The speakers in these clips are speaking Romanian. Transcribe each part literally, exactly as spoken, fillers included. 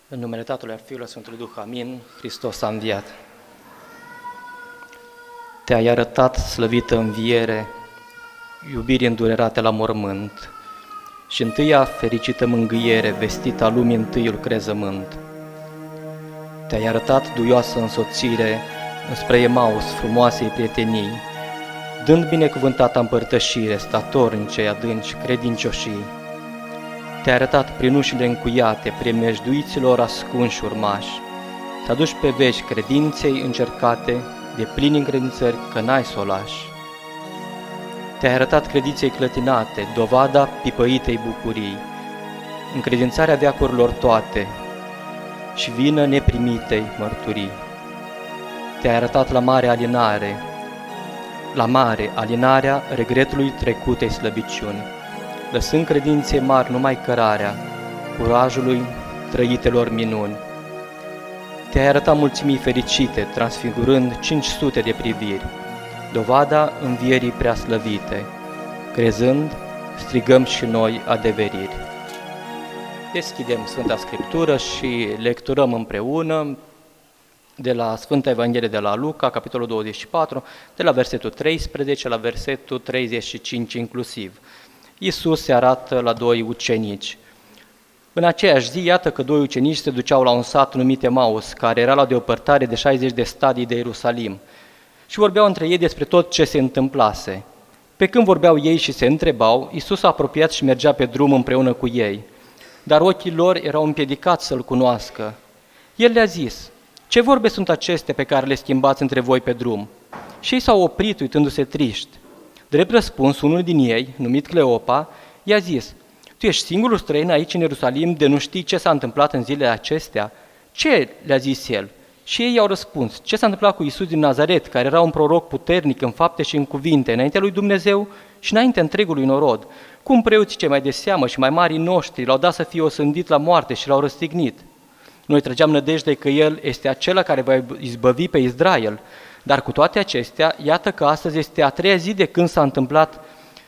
În numele Tatălui, al Fiului, al Sfântului Duh, amin, Hristos a înviat. Te-ai arătat, slăvită înviere, iubiri îndurerate la mormânt, și întâia fericită mângâiere, vestita lumii întâiul crezământ. Te-ai arătat duioasă însoțire înspre Emaus frumoasei prietenii, dând binecuvântata împărtășire statornicei adânci credincioșii. Te-ai arătat prin ușile încuiate, primejduiților ascunși urmași, te aduci pe veci credinței încercate, de plini încredințări că n-ai s-o lași. Te-ai arătat credinței clătinate, dovada pipăitei bucurii, încredințarea veacurilor toate și vină neprimitei mărturii. Te-ai arătat la mare alinare, la mare alinarea regretului trecutei slăbiciuni, lăsând credinței mari numai cărarea curajului trăitelor minuni. Te-ai arătat mulțimii fericite, transfigurând cinci sute de priviri, dovada învierii prea slăvite, crezând, strigăm și noi adeveriri. Deschidem Sfânta Scriptură și lecturăm împreună de la Sfânta Evanghelie de la Luca, capitolul douăzeci și patru, de la versetul treisprezece la versetul treizeci și cinci inclusiv. Iisus se arată la doi ucenici. În aceeași zi, iată că doi ucenici se duceau la un sat numit Emaus, care era la deopărtare de șaizeci de stadii de Ierusalim, și vorbeau între ei despre tot ce se întâmplase. Pe când vorbeau ei și se întrebau, Iisus a apropiat și mergea pe drum împreună cu ei, dar ochii lor erau împiedicați să-L cunoască. El le-a zis: ce vorbe sunt acestea pe care le schimbați între voi pe drum? Și ei s-au oprit uitându-se triști. Drept răspuns, unul din ei, numit Cleopa, i-a zis: tu ești singurul străin aici în Ierusalim de nu știi ce s-a întâmplat în zilele acestea? Ce le-a zis el? Și ei i-au răspuns: ce s-a întâmplat cu Iisus din Nazaret, care era un proroc puternic în fapte și în cuvinte, înaintea lui Dumnezeu și înaintea întregului norod. Cum preoții cei mai de seamă și mai marii noștri l-au dat să fie osândit la moarte și l-au răstignit. Noi trăgeam nădejde că el este acela care va izbăvi pe Israel, dar cu toate acestea, iată că astăzi este a treia zi de când s-a întâmplat,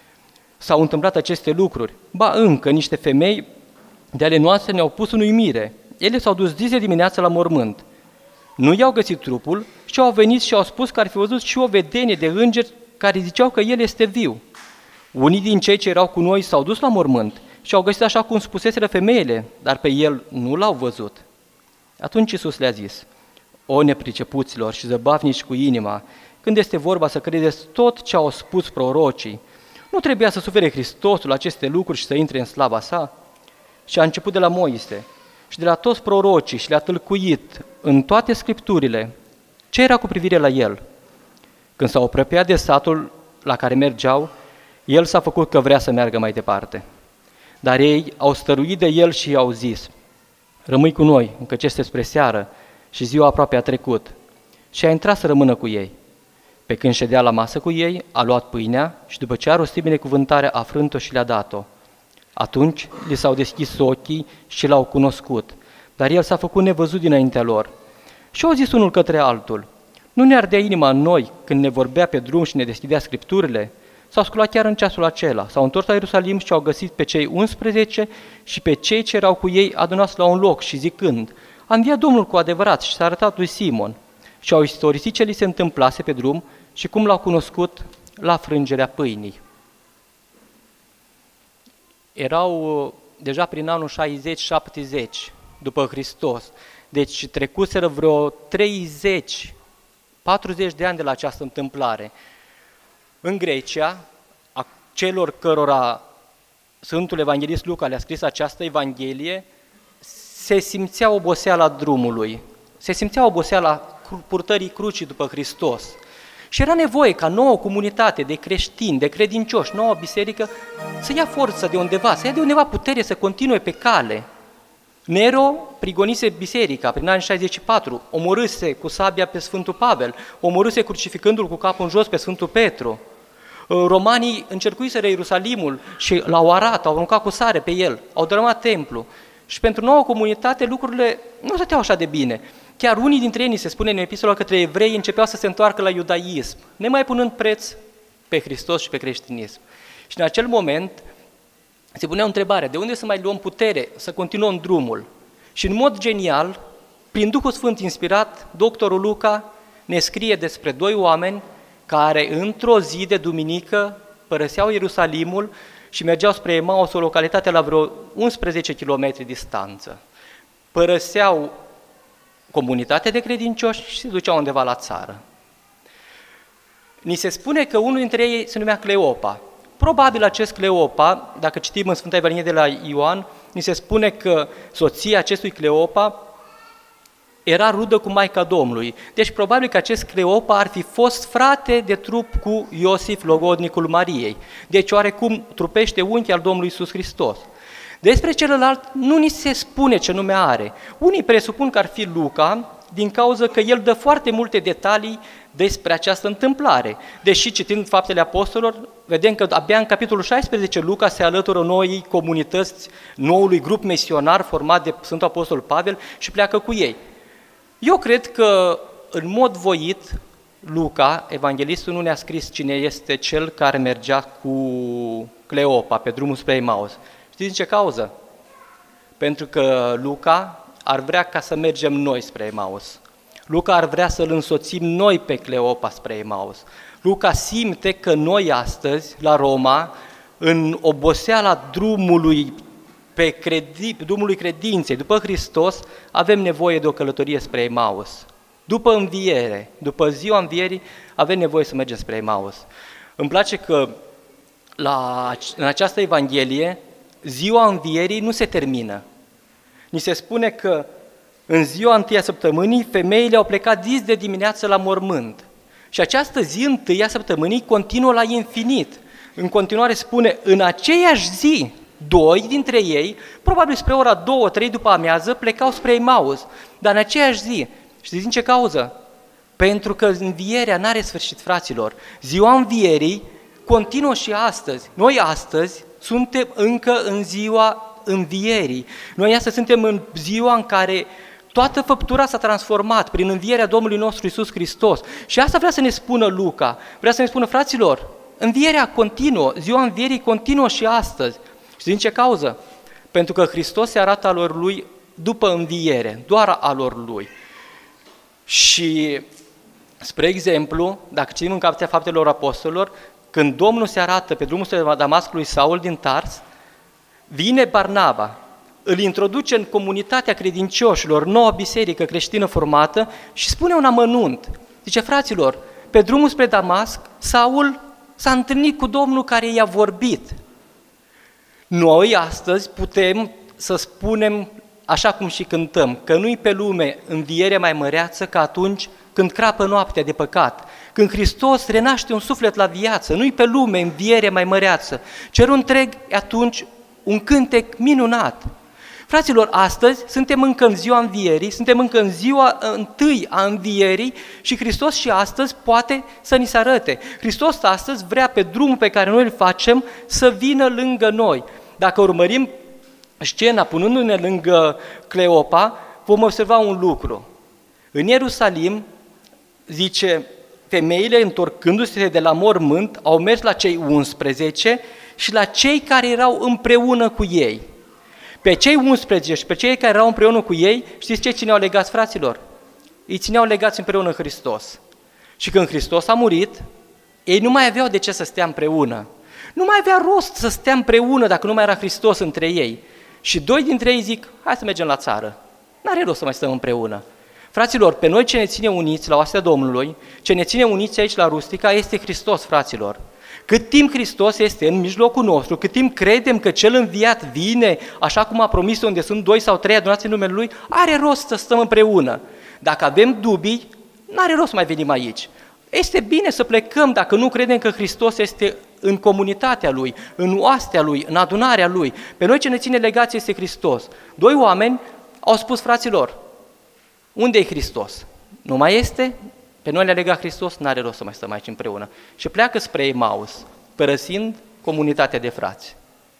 s-au întâmplat aceste lucruri. Ba încă, niște femei de ale noastre ne-au pus în uimire. Ele s-au dus zi de dimineață la mormânt. Nu i-au găsit trupul și au venit și au spus că ar fi văzut și o vedenie de îngeri care ziceau că el este viu. Unii din cei ce erau cu noi s-au dus la mormânt și au găsit așa cum spuseseră femeile, dar pe el nu l-au văzut. Atunci Iisus le-a zis: o nepricepuților și zăbavnici cu inima, când este vorba să credeți tot ce au spus prorocii, nu trebuia să sufere Hristosul aceste lucruri și să intre în slava sa? Și a început de la Moise și de la toți prorocii și le-a tâlcuit în toate Scripturile ce era cu privire la el. Când s-au apropiat de satul la care mergeau, el s-a făcut că vrea să meargă mai departe. Dar ei au stăruit de el și i-au zis: rămâi cu noi, încă ce este spre seară și ziua aproape a trecut. Și a intrat să rămână cu ei. Pe când ședea la masă cu ei, a luat pâinea și după ce a rostit binecuvântarea, a frânt-o și le-a dat-o. Atunci li s-au deschis ochii și l-au cunoscut, dar el s-a făcut nevăzut dinaintea lor. Și au zis unul către altul: nu ne ardea inima în noi când ne vorbea pe drum și ne deschidea Scripturile? S-au sculat chiar în ceasul acela, s-au întors la Ierusalim și au găsit pe cei unsprezece și pe cei ce erau cu ei adunați la un loc și zicând: a înviat Domnul cu adevărat și s-a arătat lui Simon. Și au istorisit ce li se întâmplase pe drum și cum l-au cunoscut la frângerea pâinii. Erau deja prin anul șaizeci șaptezeci după Hristos, deci trecuseră vreo treizeci patruzeci de ani de la această întâmplare. În Grecia, a celor cărora Sfântul Evanghelist Luca le-a scris această Evanghelie, se simțea oboseala drumului, se simțea oboseala purtării crucii după Hristos. Și era nevoie ca nouă comunitate de creștini, de credincioși, nouă biserică, să ia forță de undeva, să ia de undeva putere să continue pe cale. Nero prigonise biserica prin anii șaizeci și patru, omorâse cu sabia pe Sfântul Pavel, omorâse crucificându-l cu capul în jos pe Sfântul Petru. Romanii încercuiseră Ierusalimul și l-au arat, au aruncat cu sare pe el, au dărâmat templu. Și pentru nouă comunitate lucrurile nu stăteau așa de bine. Chiar unii dintre ei, ni se spune în epistola către evrei, începeau să se întoarcă la iudaism, nemai punând preț pe Hristos și pe creștinism. Și în acel moment se punea o întrebare: de unde să mai luăm putere să continuăm drumul? Și în mod genial, prin Duhul Sfânt inspirat, doctorul Luca ne scrie despre doi oameni care într-o zi de duminică părăseau Ierusalimul și mergeau spre Emaus, o localitate la vreo unsprezece kilometri distanță. Părăseau comunitatea de credincioși și se duceau undeva la țară. Ni se spune că unul dintre ei se numea Cleopa. Probabil acest Cleopa, dacă citim în Sfânta Evanghelie de la Ioan, ni se spune că soția acestui Cleopa era rudă cu Maica Domnului. Deci probabil că acest Cleopa ar fi fost frate de trup cu Iosif, logodnicul Mariei. Deci oarecum trupește unchi al Domnului Iisus Hristos. Despre celălalt nu ni se spune ce nume are. Unii presupun că ar fi Luca, din cauza că el dă foarte multe detalii despre această întâmplare. Deși citind Faptele Apostolilor, vedem că abia în capitolul șaisprezece Luca se alătură noii comunități, noului grup misionar format de Sfântul Apostol Pavel și pleacă cu ei. Eu cred că, în mod voit, Luca, evanghelistul, nu ne-a scris cine este cel care mergea cu Cleopa pe drumul spre Emaus. Știți din ce cauză? Pentru că Luca ar vrea ca să mergem noi spre Emaus. Luca ar vrea să-l însoțim noi pe Cleopa spre Emaus. Luca simte că noi astăzi, la Roma, în oboseala drumului, pe credi, drumului credinței, după Hristos, avem nevoie de o călătorie spre Emaus. După înviere, după ziua învierii, avem nevoie să mergem spre Emaus. Îmi place că la, în această Evanghelie, ziua învierii nu se termină. Ni se spune că în ziua întâia săptămânii, femeile au plecat dis de dimineață la mormânt. Și această zi întâia săptămânii continuă la infinit. În continuare spune, în aceeași zi, doi dintre ei, probabil spre ora două, trei după amiază, plecau spre Emaus. Dar în aceeași zi, știți din ce cauză? Pentru că învierea n-are sfârșit, fraților. Ziua învierii continuă și astăzi. Noi astăzi suntem încă în ziua învierii. Noi astăzi suntem în ziua în care toată făptura s-a transformat prin învierea Domnului nostru Iisus Hristos. Și asta vrea să ne spună Luca. Vrea să ne spună, fraților, învierea continuă, ziua învierii continuă și astăzi. Și din ce cauză? Pentru că Hristos se arată alor lui după înviere, doar alor lui. Și, spre exemplu, dacă citim în Cartea Faptelor Apostolilor, când Domnul se arată pe drumul spre Damascului Saul din Tars, vine Barnaba, îl introduce în comunitatea credincioșilor, noua biserică creștină formată și spune un amănunt. Zice, fraților, pe drumul spre Damasc, Saul s-a întâlnit cu Domnul care i-a vorbit. Noi astăzi putem să spunem, așa cum și cântăm, că nu-i pe lume înviere mai măreață ca atunci când crapă noaptea de păcat, când Hristos renaște un suflet la viață, nu-i pe lume înviere mai măreață. Cerul întreg e atunci un cântec minunat. Fraților, astăzi suntem încă în ziua învierii, suntem încă în ziua întâi a învierii și Hristos și astăzi poate să ni se arăte. Hristos astăzi vrea pe drumul pe care noi îl facem să vină lângă noi. Dacă urmărim scena punându-ne lângă Cleopa, vom observa un lucru. În Ierusalim, zice, femeile, întorcându-se de la mormânt, au mers la cei unsprezece și la cei care erau împreună cu ei. Pe cei unsprezece și pe cei care erau împreună cu ei, știți ce țineau legați, fraților? Îi țineau legați împreună în Hristos. Și când Hristos a murit, ei nu mai aveau de ce să stea împreună. Nu mai avea rost să stea împreună dacă nu mai era Hristos între ei. Și doi dintre ei zic, hai să mergem la țară. N-are rost să mai stăm împreună. Fraților, pe noi ce ne ține uniți la oastea Domnului, ce ne ține uniți aici la Rustica, este Hristos, fraților. Cât timp Hristos este în mijlocul nostru, cât timp credem că Cel înviat vine, așa cum a promis, unde sunt doi sau trei adunați în numele Lui, are rost să stăm împreună. Dacă avem dubii, n-are rost să mai venim aici. Este bine să plecăm dacă nu credem că Hristos este în comunitatea Lui, în oastea Lui, în adunarea Lui. Pe noi ce ne ține legați este Hristos. Doi oameni au spus, fraților, unde e Hristos? Nu mai este? Pe noi le-a legat Hristos, n-are rost să mai stăm aici împreună. Și pleacă spre Emaus, părăsind comunitatea de frați.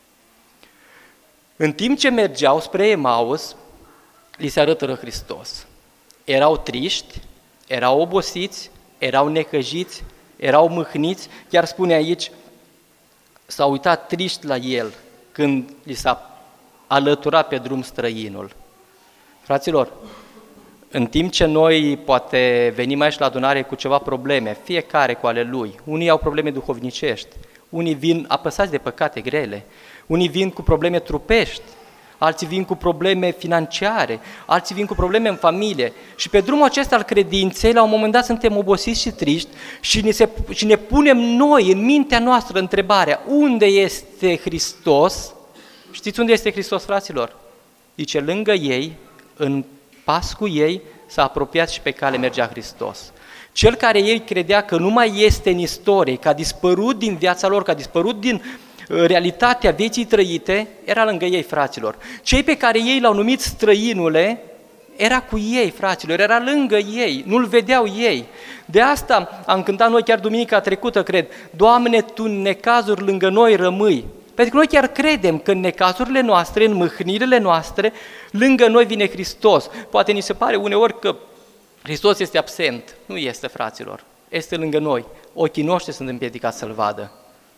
În timp ce mergeau spre Emaus, li se arătă Hristos. Erau triști, erau obosiți, erau necăjiți, erau mâhniți, chiar spune aici, s-au uitat triști la El când li s-a alăturat pe drum străinul. Fraților, în timp ce noi poate venim aici la adunare cu ceva probleme, fiecare cu ale lui, unii au probleme duhovnicești, unii vin apăsați de păcate grele, unii vin cu probleme trupești, alții vin cu probleme financiare, alții vin cu probleme în familie. Și pe drumul acesta al credinței, la un moment dat suntem obosiți și triști și ne, se, și ne punem noi, în mintea noastră, întrebarea, unde este Hristos? Știți unde este Hristos, fraților? Zice, lângă ei, în pas cu ei, s-a apropiat și pe cale mergea Hristos. Cel care ei credea că nu mai este în istorie, că a dispărut din viața lor, că a dispărut din realitatea vieții trăite, era lângă ei, fraților. Cei pe care ei l-au numit străinule, era cu ei, fraților, era lângă ei, nu-l vedeau ei. De asta am cântat noi chiar duminica trecută, cred, Doamne, Tu în necazuri lângă noi rămâi. Pentru că noi chiar credem că în necazurile noastre, în mâhnirile noastre, lângă noi vine Hristos. Poate ni se pare uneori că Hristos este absent. Nu este, fraților. Este lângă noi. Ochii noștri sunt împiedicați să-L vadă.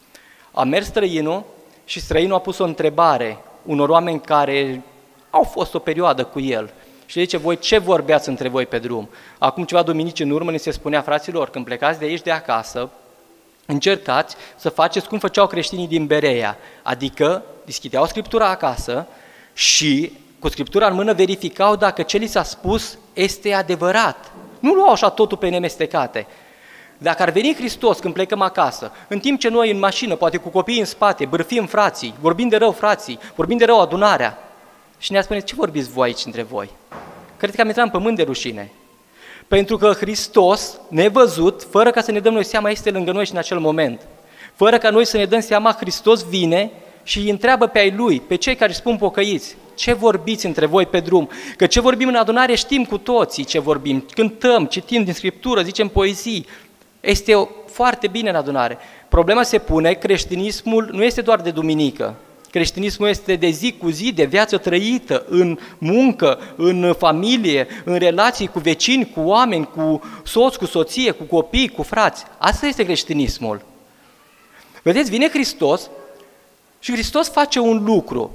A mers străinul și străinul a pus o întrebare unor oameni care au fost o perioadă cu el. Și zice, voi ce vorbeați între voi pe drum? Acum ceva duminici în urmă ni se spunea, fraților, când plecați de aici de acasă, încercați să faceți cum făceau creștinii din Berea, adică deschideau Scriptura acasă și cu Scriptura în mână verificau dacă ce li s-a spus este adevărat. Nu luau așa totul pe nemestecate. Dacă ar veni Hristos când plecăm acasă, în timp ce noi în mașină, poate cu copiii în spate, bârfim frații, vorbim de rău frații, vorbim de rău adunarea, și ne-a spune, ce vorbiți voi aici între voi? Cred că am intrat în pământ de rușine. Pentru că Hristos, nevăzut, fără ca să ne dăm noi seama, este lângă noi și în acel moment. Fără ca noi să ne dăm seama, Hristos vine și îi întreabă pe ai Lui, pe cei care spun pocăiți, ce vorbiți între voi pe drum? Că ce vorbim în adunare știm cu toții ce vorbim, cântăm, citim din Scriptură, zicem poezii. Este foarte bine în adunare. Problema se pune, creștinismul nu este doar de duminică. Creștinismul este de zi cu zi, de viață trăită, în muncă, în familie, în relații cu vecini, cu oameni, cu soț, cu soție, cu copii, cu frați. Asta este creștinismul. Vedeți, vine Hristos și Hristos face un lucru.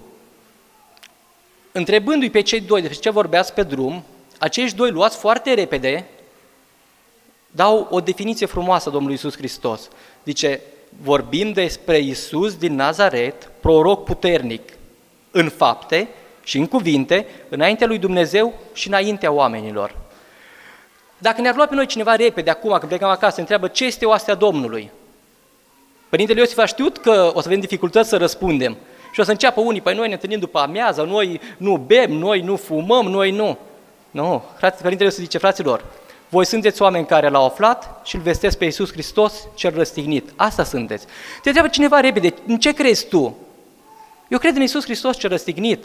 Întrebându-i pe cei doi despre ce vorbeați pe drum, acești doi luați foarte repede, dau o definiție frumoasă Domnului Iisus Hristos. Zice, vorbim despre Iisus din Nazaret, proroc puternic în fapte și în cuvinte, înaintea lui Dumnezeu și înaintea oamenilor. Dacă ne-ar lua pe noi cineva repede acum, când plecăm acasă, întreabă ce este oastea Domnului? Părintele Iosif a știut că o să avem dificultăți să răspundem și o să înceapă unii, păi noi ne întâlnim după amiază, noi nu bem, noi nu fumăm, noi nu. Nu, Părintele Iosif zice, fraților, voi sunteți oameni care l-au aflat și îl vestesc pe Iisus Hristos cel răstignit. Asta sunteți. Te întreabă cineva repede, în ce crezi tu? Eu cred în Iisus Hristos cel răstignit.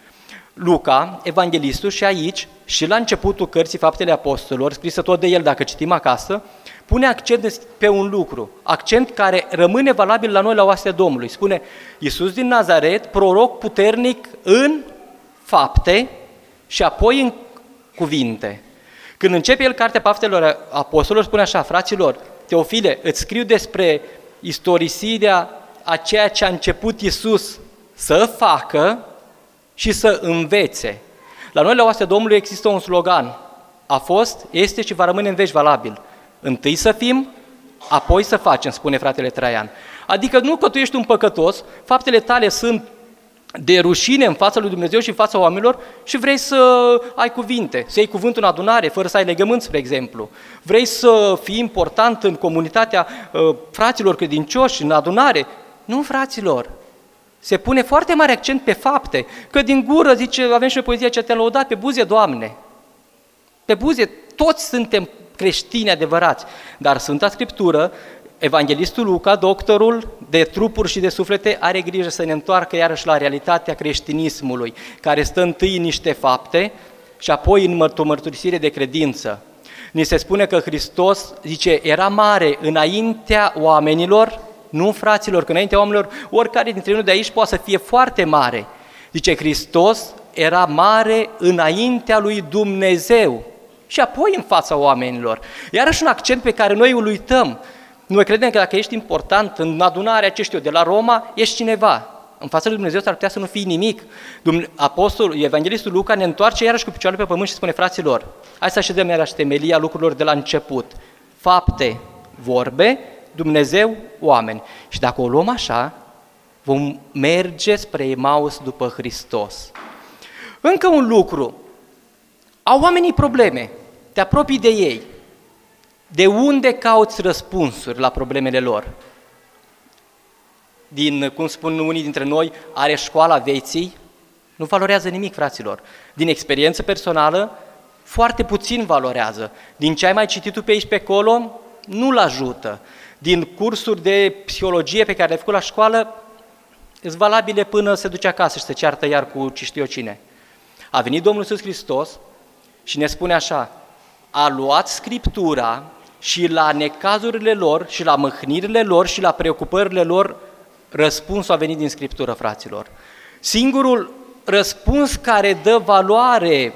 Luca, evanghelistul, și aici, și la începutul cărții Faptele Apostolilor, scrisă tot de el dacă citim acasă, pune accent pe un lucru, accent care rămâne valabil la noi la oastea Domnului. Spune, Iisus din Nazaret, proroc puternic în fapte și apoi în cuvinte. Când începe el cartea Faptelor Apostolilor, spune așa, fraților, Teofile, îți scriu despre istorisirea a ceea ce a început Iisus să facă și să învețe. La noi, la oastea Domnului, există un slogan, a fost, este și va rămâne în veci valabil. Întâi să fim, apoi să facem, spune fratele Traian. Adică nu că tu ești un păcătos, faptele tale sunt de rușine în fața lui Dumnezeu și în fața oamenilor și vrei să ai cuvinte, să iei cuvântul în adunare, fără să ai legământ, spre exemplu. Vrei să fii important în comunitatea uh, fraților credincioși, în adunare. Nu, fraților, se pune foarte mare accent pe fapte, că din gură, zice, avem și noi poezia ce te-a lăudat, pe buze, Doamne. Pe buze, toți suntem creștini adevărați, dar Sfânta Scriptură, evanghelistul Luca, doctorul de trupuri și de suflete, are grijă să ne întoarcă iarăși la realitatea creștinismului, care stă întâi în niște fapte și apoi în o mărturisire de credință. Ni se spune că Hristos, zice, era mare înaintea oamenilor, nu fraților, că înaintea oamenilor, oricare dintre noi de aici poate să fie foarte mare. Zice, Hristos era mare înaintea lui Dumnezeu și apoi în fața oamenilor. Iarăși un accent pe care noi îl uităm. Noi credem că dacă ești important în adunarea, ce știu, de la Roma, ești cineva. În fața lui Dumnezeu s-ar putea să nu fii nimic. Apostolul, evanghelistul Luca ne întoarce iarăși cu picioarele pe pământ și spune, fraților, hai să așezăm iarăși temelia lucrurilor de la început. Fapte, vorbe, Dumnezeu, oameni. Și dacă o luăm așa, vom merge spre Emaus după Hristos. Încă un lucru. Au oamenii probleme. Te apropii de ei. De unde cauți răspunsuri la problemele lor? Din, cum spun unii dintre noi, are școala vieții? Nu valorează nimic, fraților. Din experiență personală, foarte puțin valorează. Din ce ai mai citit tu pe aici pe acolo, nu-l ajută. Din cursuri de psihologie pe care le-ai făcut la școală, sunt valabile până se duce acasă și se ceartă iar cu ce știu eu cine. A venit Domnul Iisus Hristos și ne spune așa, a luat Scriptura și la necazurile lor și la mâhnirile lor și la preocupările lor, răspunsul a venit din Scriptură, fraților. Singurul răspuns care dă valoare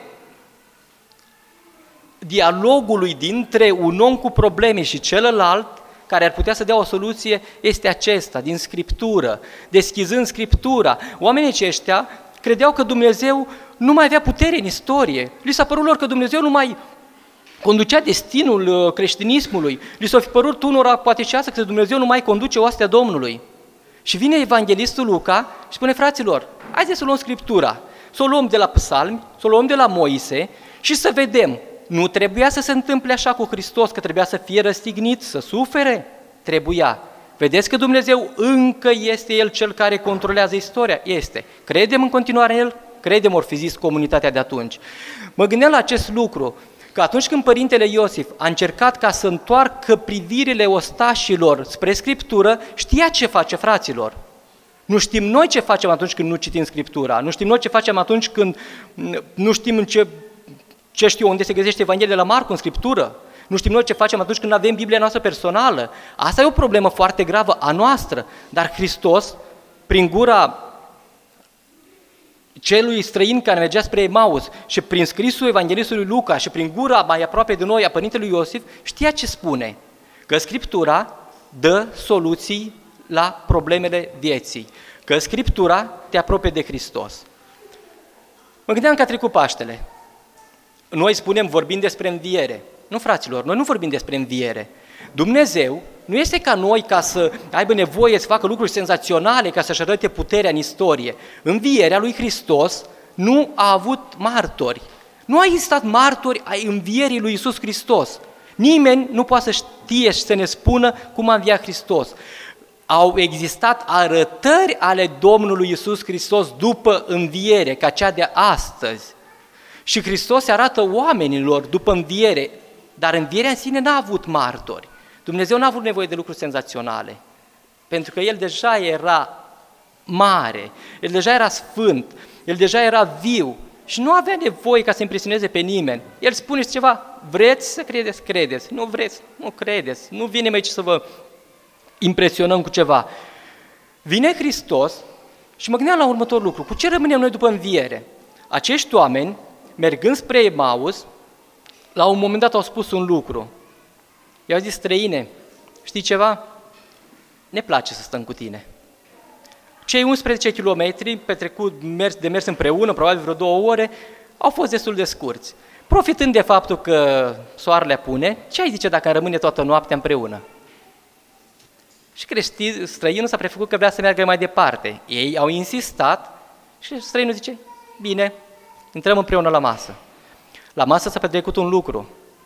dialogului dintre un om cu probleme și celălalt, care ar putea să dea o soluție, este acesta, din Scriptură, deschizând Scriptura. Oamenii aceștia credeau că Dumnezeu nu mai avea putere în istorie. Li s-a părut lor că Dumnezeu nu mai conducea destinul creștinismului. Li s-a fi părut unora, poate și asta, că Dumnezeu nu mai conduce oastea Domnului. Și vine evanghelistul Luca și spune, fraților, haideți să luăm Scriptura, să o luăm de la Psalmi, să o luăm de la Moise și să vedem. Nu trebuia să se întâmple așa cu Hristos, că trebuia să fie răstignit, să sufere? Trebuia. Vedeți că Dumnezeu încă este El cel care controlează istoria? Este. Credem în continuare în El? Credem, ori fi zis comunitatea de atunci. Mă gândeam la acest lucru, că atunci când Părintele Iosif a încercat ca să întoarcă privirile ostașilor spre Scriptură, știa ce face, fraților. Nu știm noi ce facem atunci când nu citim Scriptura, nu știm noi ce facem atunci când nu știm în ce, ce știu unde se găsește Evanghelia de la Marcu în Scriptură, nu știm noi ce facem atunci când avem Biblia noastră personală. Asta e o problemă foarte gravă a noastră, dar Hristos, prin gura celui străin care mergea spre Emaus și prin scrisul evanghelistului Luca și prin gura mai aproape de noi a părintelui Iosif, știa ce spune, că Scriptura dă soluții la problemele vieții, că Scriptura te apropie de Hristos. Mă gândeam că a trecut Paștele. Noi spunem, vorbim despre înviere. Nu, fraților, noi nu vorbim despre înviere. Dumnezeu nu este ca noi ca să aibă nevoie să facă lucruri senzaționale, ca să-și arăte puterea în istorie. Învierea lui Hristos nu a avut martori. Nu a existat martori ai învierii lui Iisus Hristos. Nimeni nu poate să știe și să ne spună cum a înviat Hristos. Au existat arătări ale Domnului Iisus Hristos după înviere, ca cea de astăzi. Și Hristos se arată oamenilor după înviere, dar învierea în sine n-a avut martori. Dumnezeu n-a avut nevoie de lucruri senzaționale, pentru că El deja era mare, El deja era sfânt, El deja era viu și nu avea nevoie ca să impresioneze pe nimeni. El spune ceva, vreți să credeți, credeți, nu vreți, nu credeți, nu vine aici să vă impresionăm cu ceva. Vine Hristos și mă gândeam la următorul lucru, cu ce rămânem noi după înviere? Acești oameni, mergând spre Emaus, la un moment dat au spus un lucru. I-au zis, străine, știi ceva? Ne place să stăm cu tine. Cei unsprezece kilometri petrecut de mers împreună, probabil vreo două ore, au fost destul de scurți. Profitând de faptul că soarele apune, ce ai zice dacă am rămâne toată noaptea împreună? Și creștin, străinul s-a prefăcut că vrea să meargă mai departe. Ei au insistat și străinul zice, bine, intrăm împreună la masă. La masă s-a petrecut un lucru.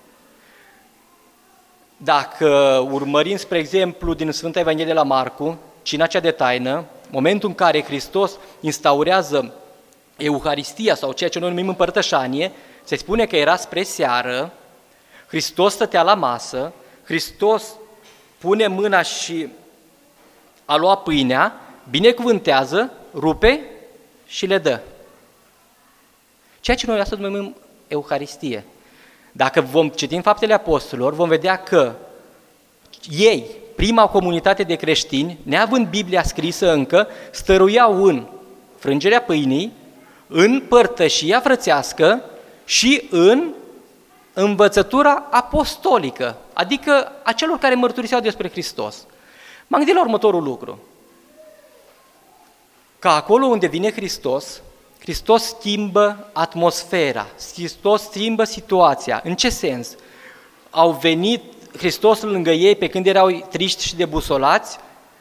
Dacă urmărim, spre exemplu, din Sfânta Evanghelie de la Marcu, cina cea de taină, momentul în care Hristos instaurează Euharistia sau ceea ce noi numim împărtășanie, se spune că era spre seară, Hristos stătea la masă, Hristos pune mâna și a luat pâinea, binecuvântează, rupe și le dă. Ceea ce noi astăzi numim Euharistie. Dacă vom citi în Faptele Apostolilor, vom vedea că ei, prima comunitate de creștini, neavând Biblia scrisă încă, stăruiau în frângerea pâinii, în părtășia frățească și în învățătura apostolică, adică a celor care mărturiseau despre Hristos. M-am gândit la următorul lucru. că acolo unde vine Hristos, Hristos schimbă atmosfera, Hristos schimbă situația. În ce sens? Au venit Hristos lângă ei pe când erau triști și debusolați,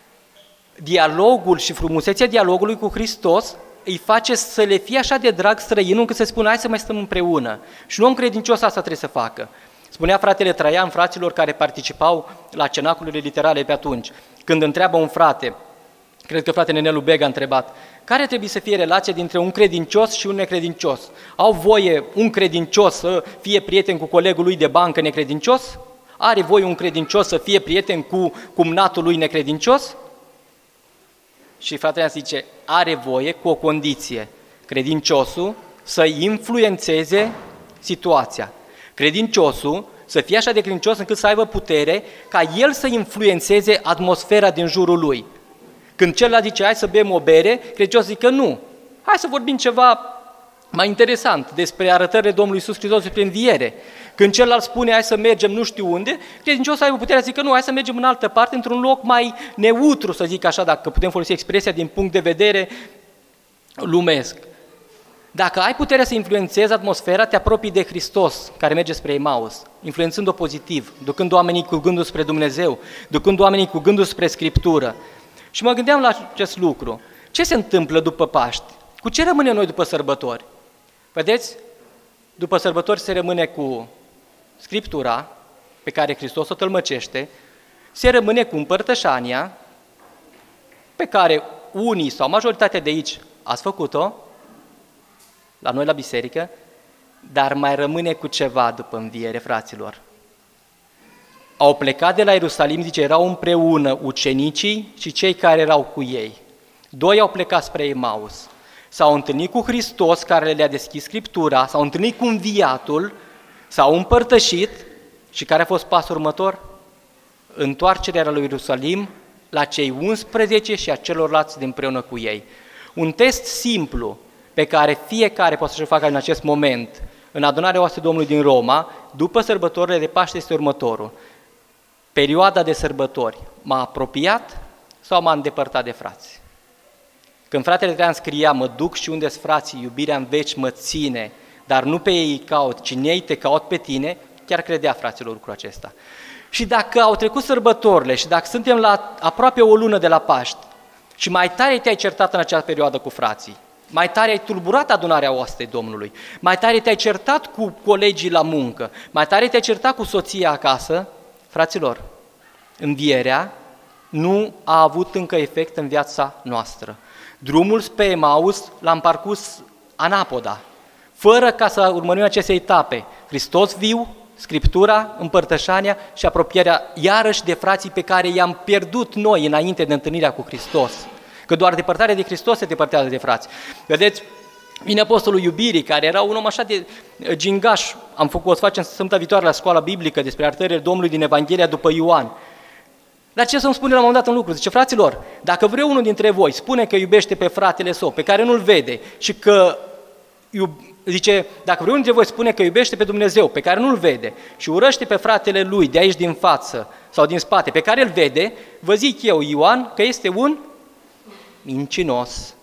dialogul și frumusețea dialogului cu Hristos îi face să le fie așa de drag străinul încât să spună hai să mai stăm împreună. Și un om credincios asta trebuie să facă. Spunea fratele Traian fraților care participau la cenaculurile literare pe atunci, când întreabă un frate, cred că fratele Nelu Beg a întrebat, care trebuie să fie relația dintre un credincios și un necredincios? Au voie un credincios să fie prieten cu colegul lui de bancă necredincios? Are voie un credincios să fie prieten cu cumnatul lui necredincios? Și fratele zice, are voie cu o condiție, credinciosul să influențeze situația. Credinciosul să fie așa de credincios încât să aibă putere ca el să influențeze atmosfera din jurul lui. Când celălalt zice, hai să bem o bere, credinciosul zice nu, hai să vorbim ceva mai interesant despre arătările Domnului Iisus Hristos despre înviere. Când celălalt spune, hai să mergem nu știu unde, credinciosul să aibă puterea să zică nu, hai să mergem în altă parte, într-un loc mai neutru, să zic așa, dacă putem folosi expresia din punct de vedere lumesc. Dacă ai puterea să influențezi atmosfera, te apropii de Hristos, care merge spre Emaus, influențând-o pozitiv, ducând oamenii cu gândul spre Dumnezeu, ducând oamenii cu gândul spre Scriptură. Și mă gândeam la acest lucru. Ce se întâmplă după Paști? Cu ce rămâne noi după sărbători? Vedeți? După sărbători se rămâne cu Scriptura, pe care Hristos o tălmăcește, se rămâne cu împărtășania, pe care unii sau majoritatea de aici ați făcut-o, la noi la biserică, dar mai rămâne cu ceva după înviere, fraților. Au plecat de la Ierusalim, zice, erau împreună ucenicii și cei care erau cu ei. Doi au plecat spre Emaus. S-au întâlnit cu Hristos, care le-a deschis Scriptura, s-au întâlnit cu înviatul, s-au împărtășit și care a fost pasul următor? Întoarcerea lui Ierusalim la cei unsprezece și a celorlalți de împreună cu ei. Un test simplu pe care fiecare poate să-și facă în acest moment, în adunarea oaste Domnului din Roma, după sărbătorile de Paște, este următorul. Perioada de sărbători m-a apropiat sau m-a îndepărtat de frați? Când fratele Traian scria, mă duc și unde-s frații, iubirea în veci mă ține, dar nu pe ei caut, ci ei te caut pe tine, chiar credea fraților lucrul acesta. Și dacă au trecut sărbătorile și dacă suntem la aproape o lună de la Paști și mai tare te-ai certat în acea perioadă cu frații, mai tare ai tulburat adunarea oastei Domnului, mai tare te-ai certat cu colegii la muncă, mai tare te-ai certat cu soția acasă, fraților, învierea nu a avut încă efect în viața noastră. Drumul spre Emaus l-am parcurs anapoda, fără ca să urmărim aceste etape. Hristos viu, Scriptura, împărtășania și apropierea iarăși de frații pe care i-am pierdut noi înainte de întâlnirea cu Hristos. Că doar depărtarea de Hristos se depărtează de frați. Vedeți, vine apostolul iubirii, care era un om așa de gingaș. Am făcut, o să facem săptămâna viitoare la școala biblică despre arătările Domnului din Evanghelia după Ioan. Dar ce să-mi spune la un moment dat un lucru? Zice, fraților, dacă vreunul dintre voi spune că iubește pe fratele său, pe care nu-l vede, și că, iub... zice, dacă vreunul dintre voi spune că iubește pe Dumnezeu, pe care nu-l vede, și urăște pe fratele lui de aici din față sau din spate, pe care îl vede, vă zic eu, Ioan, că este un mincinos.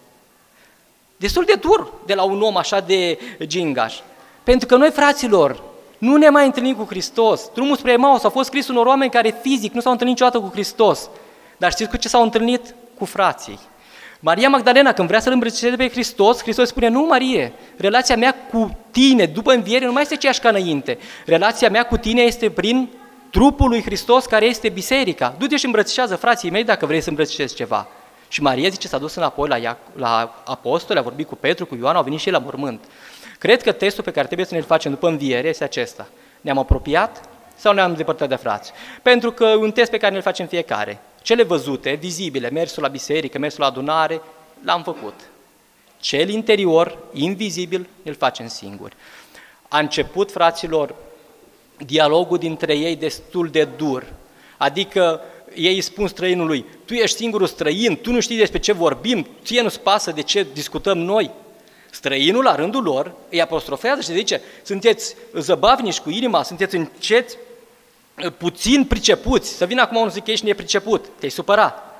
Destul de dur de la un om așa de gingaș. Pentru că noi, fraților, nu ne mai întâlnim cu Hristos. Drumul spre Emaus a fost scris unor oameni care fizic nu s-au întâlnit niciodată cu Hristos. Dar știți cu ce s-au întâlnit? Cu frații. Maria Magdalena, când vrea să-L îmbrățișeze pe Hristos, Hristos spune, nu, Marie, relația mea cu tine după înviere nu mai este aceeași ca înainte. Relația mea cu tine este prin trupul lui Hristos, care este biserica. Du-te și îmbrățișează frații mei dacă vrei să îmbrățișezi ceva. Și Maria, zice, s-a dus înapoi la, ea, la apostoli, a vorbit cu Petru, cu Ioan, au venit și ei la mormânt. Cred că testul pe care trebuie să ne-l facem după înviere este acesta. Ne-am apropiat sau ne-am depărtat de frați? Pentru că un test pe care ne-l facem fiecare. Cele văzute, vizibile, mersul la biserică, mersul la adunare, l-am făcut. Cel interior, invizibil, îl facem singuri. A început, fraților, dialogul dintre ei destul de dur. Adică ei îi spun străinului, tu ești singurul străin, tu nu știi despre ce vorbim, ție nu-ți pasă de ce discutăm noi. Străinul, la rândul lor, îi apostrofează și zice, sunteți zăbavnici cu inima, sunteți înceți, puțin pricepuți. Să vină acum unul zic că ești nepriceput, te-ai supărat.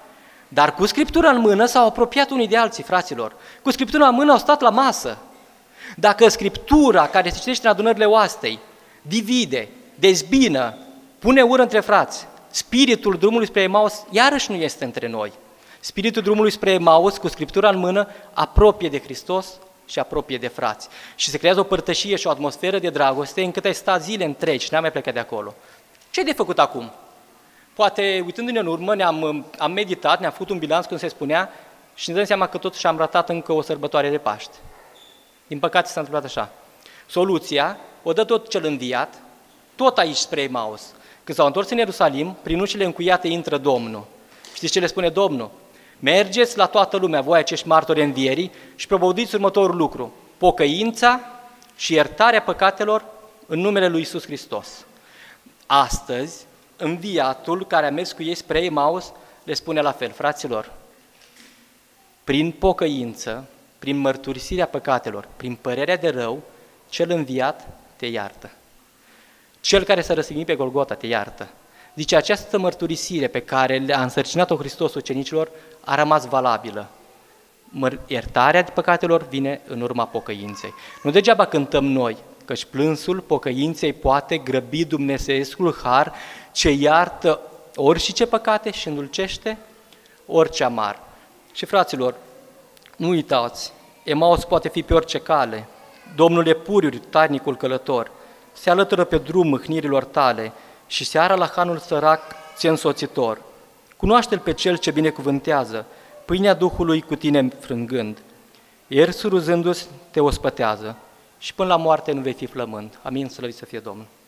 Dar cu Scriptura în mână s-au apropiat unii de alții, fraților. Cu Scriptura în mână au stat la masă. Dacă Scriptura, care se citește în adunările oastei, divide, dezbină, pune ură între frați, spiritul drumului spre Emaus iarăși nu este între noi. Spiritul drumului spre Emaus, cu Scriptura în mână, apropie de Hristos și apropie de frați. Și se creează o părtășie și o atmosferă de dragoste încât ai stat zile întregi și n-am mai plecat de acolo. Ce-ai de făcut acum? Poate, uitându-ne în urmă, ne-am am meditat, ne-am făcut un bilanț, cum se spunea, și ne dăm seama că totuși am ratat încă o sărbătoare de Paște. Din păcate s-a întâmplat așa. Soluția o dă tot cel înviat, tot aici spre Emaus. Când s-au întors în Ierusalim, prin ușile încuiate intră Domnul. Știți ce le spune Domnul? Mergeți la toată lumea, voi acești martori învierii, și propovăduiți următorul lucru: pocăința și iertarea păcatelor în numele lui Iisus Hristos. Astăzi, înviatul care a mers cu ei spre Emaus le spune la fel: fraților, prin pocăință, prin mărturisirea păcatelor, prin părerea de rău, cel înviat te iartă. Cel care s-a răstignit pe Golgota te iartă. Zice, această mărturisire pe care le-a însărcinat-o Hristos ucenicilor a rămas valabilă. Iertarea păcatelor vine în urma pocăinței. Nu degeaba cântăm noi, căci plânsul pocăinței poate grăbi dumnezeescul har ce iartă orice păcate și îndulcește orice amar. Și fraților, nu uitați, Emaus poate fi pe orice cale. Domnul e puriuri, tainic călător, se alătură pe drum mâhnirilor tale și seara la hanul sărac ți însoțitor. Cunoaște-L pe Cel ce binecuvântează, pâinea Duhului cu tine frângând. Ieri suruzându-ți te ospătează și până la moarte nu vei fi flămând. Amin, slăvit să fie Domnul.